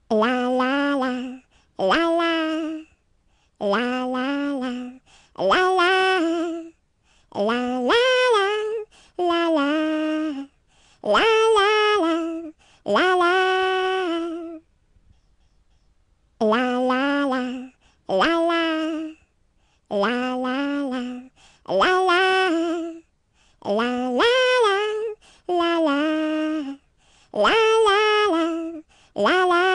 La la la, la la, la la la, la la, la la la, la la, la la la, la la. La la la, la la, la la la, la la, la la la, la la, la la la, la la.